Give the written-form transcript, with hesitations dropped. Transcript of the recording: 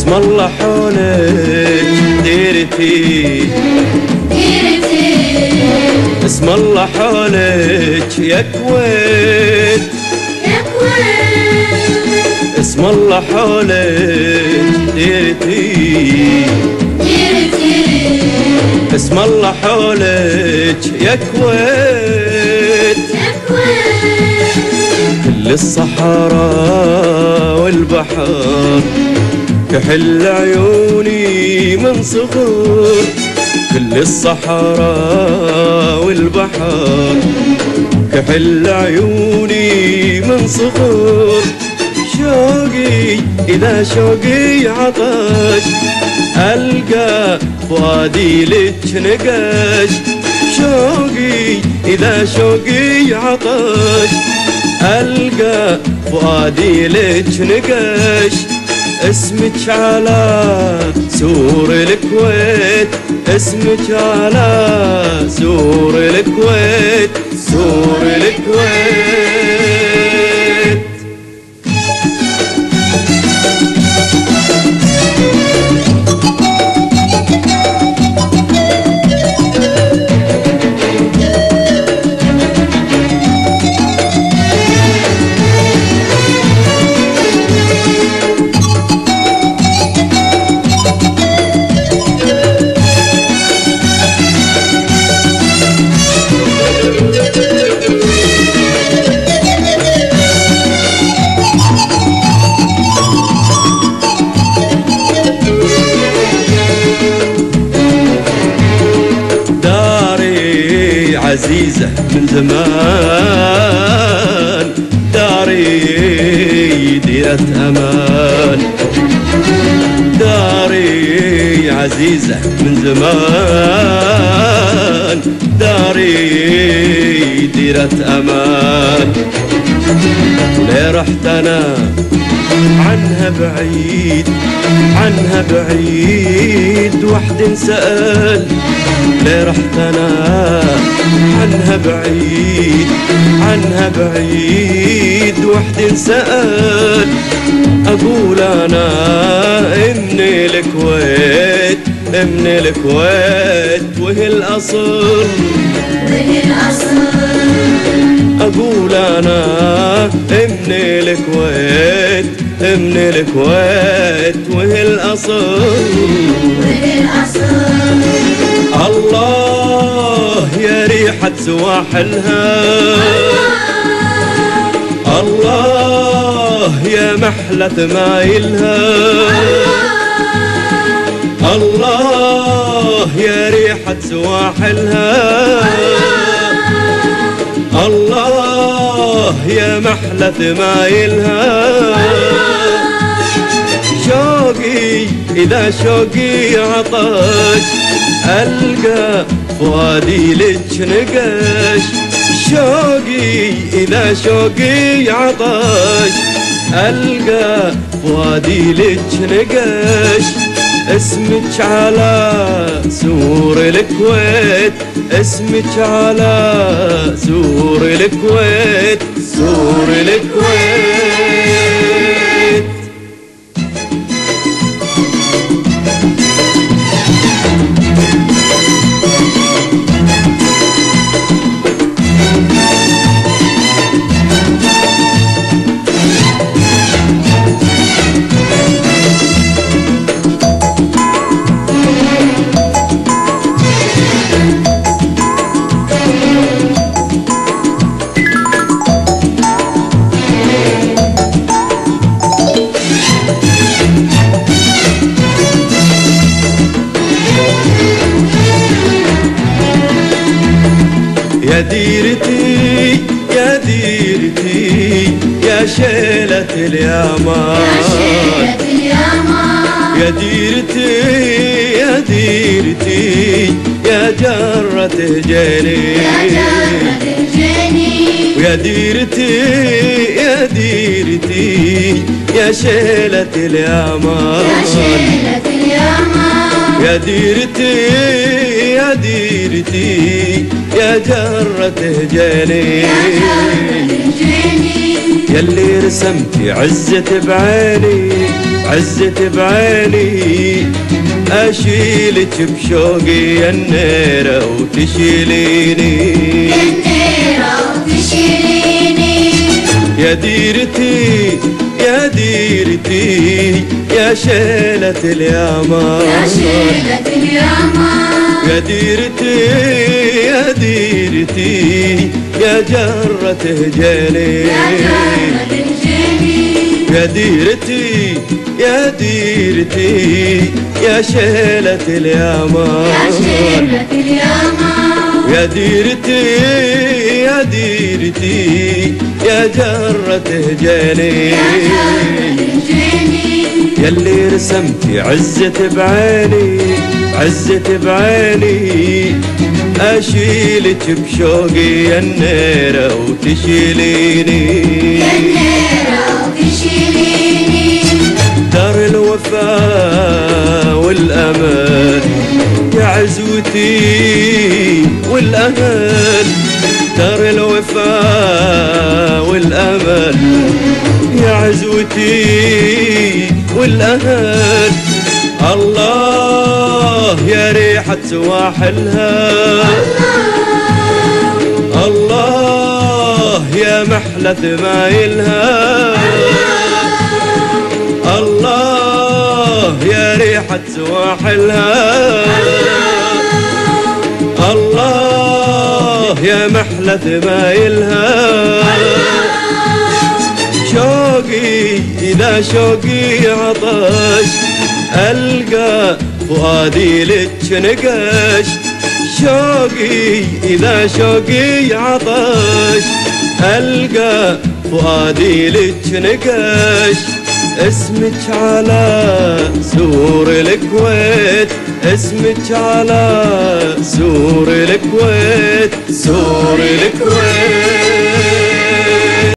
اسم الله حولك ديرتي اسم الله حولك يا كويت اسم الله حولك ديرتي اسم الله حولك يا كويت كل الصحراء والبحر كحل عيوني من صغر كل الصحراء والبحر كحل عيوني من صغر شوقي إذا شوقي عطش ألقى فؤادي لك نقش شوقي إذا شوقي عطش ألقى فؤادي لك نقش اسمك على سور الكويت اسمك على سور الكويت سور الكويت عزيزة من زمان داري ديرة أمان داري عزيزة من زمان داري ديرة أمان ليه رحت أنا عنها بعيد عنها بعيد وحد سأل ليه رحت أنا عنها بعيد عنها بعيد وحد سأل أقول أنا من الكويت من الكويت وهي الأصل وهي الأصل أقول أنا من الكويت من الكويت وهي الأصل وهي الأصل الله يا ريحة سواحلها الله يا محلى تمايلها الله يا ريحة سواحلها الله يا محلى تمايلها شوقي إذا شوقي عطش ألقى فؤادي لك نقش شوقي إذا شوقي عطش ألقى فؤادي لك نقش اسمك على سور الكويت اسمك على سور الكويت سور الكويت يا ديرتي يا ديرتي يا شيلة اليامان يا ديرتي يا ديرتي يا جرة جيني ويا ديرتي يا ديرتي يا شيلة اليامان يا ديرتي يا ديرتي يا جرة جيني يلي رسمتي عزة بعيني عزت بعيني أشيلك بشوقي يا النيرة وتشيليني يا النيرة وتشيليني يا ديرتي يا ديرتي يا شيلة اليامان يا شيلة اليامان يا ديرتي يا ديرتي يا جرة هجيني يا جرة الجميل يا ديرتي يا ديرتي يا شيلة اليامان يا شيلة اليامان يا ديرتي يا ديرتي يا جرة هجيني يا جرة الجميل ياللي رسمتي عزت بعيني عزت بعيني أشيلك بشوقي يا النيرة وتشيليني يا النيرة وتشيليني دار الوفاء والأمل يا عزوتي والأمل دار الوفاء والأمل يا عزوتي والأهل الله يا ريحة سواحلها الله يا محلى ثمايلها الله يا ريحة سواحلها الله يا محلى ثمايلها شوقي إذا شوقي عطش ألقى فؤادي لك نقش شوقي إذا شوقي عطش ألقى فؤادي لك نقش اسمك على سور الكويت اسمك على سور الكويت سور الكويت